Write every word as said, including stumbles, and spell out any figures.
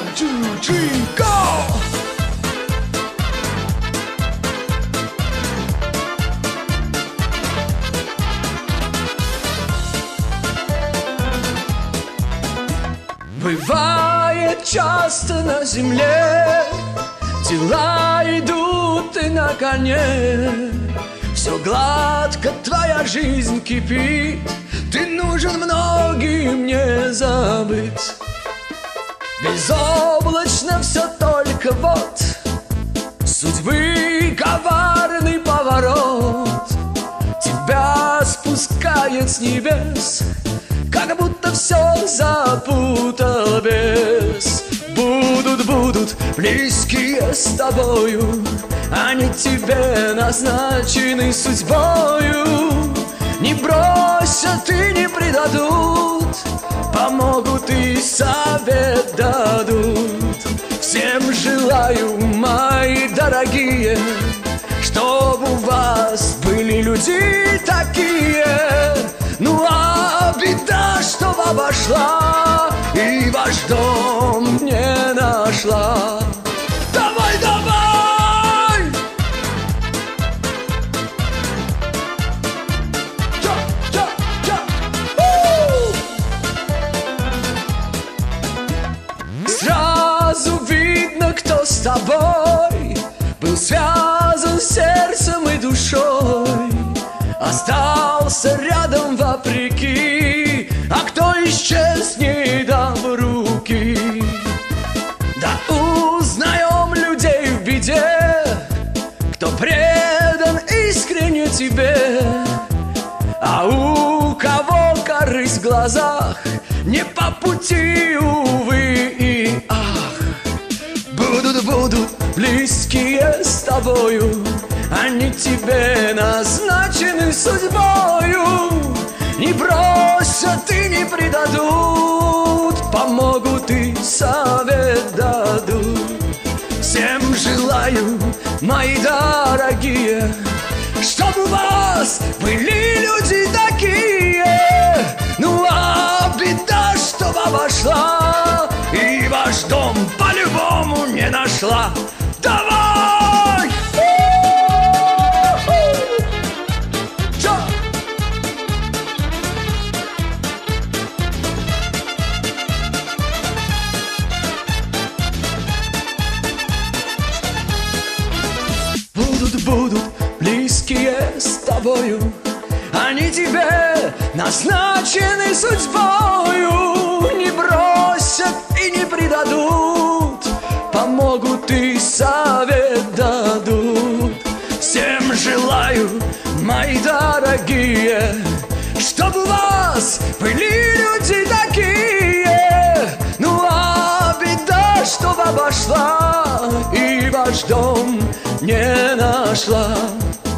two, three, go! Бывает часто на земле, дела идут и на коне. Все гладко, твоя жизнь кипит, ты нужен многим не забыть. Безоблачно все только вот судьбы коварный поворот тебя спускает с небес, как будто все запутал бес. Будут, будут близкие с тобою, они тебе назначены судьбою. Не бросят и не предадут, помогут и совет дадут. Всем желаю, мои дорогие, чтоб у вас были люди такие. Ну а беда, что обошла и ваш дом не нашла. Давай, давай! Ча, ча, ча. Сразу видно, кто с тобой был связан сердцем и душой, остался рядом вопреки, а кто исчез, не дав руки. Да узнаем людей в беде, кто предан искренне тебе, а у кого корысть в глазах, не по пути, увы и ах. Будут, будут близкие с тобою, они тебе назначены судьбою. Не бросят и не предадут, помогут и совет дадут. Всем желаю, мои дорогие, чтоб у вас были люди такие. Ну а беда, чтоб обошла и ваш дом по-любому не нашла. Давай! Будут, будут близкие с тобою, они тебе назначены судьбою. Не бросят и не предадут, помогут и совет дадут. Всем желаю, мои дорогие, чтоб у вас были люди такие. Ну а беда, чтоб обошла и ваш дом не нашла.